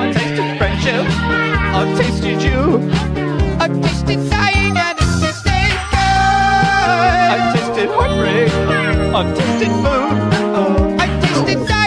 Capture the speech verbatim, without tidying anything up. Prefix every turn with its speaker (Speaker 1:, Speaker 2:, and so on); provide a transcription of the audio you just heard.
Speaker 1: I've tasted friendship, I've tasted you, I've tasted dying and it's tasted good. I've tasted heartbreak, I've tasted food, I've tasted dying.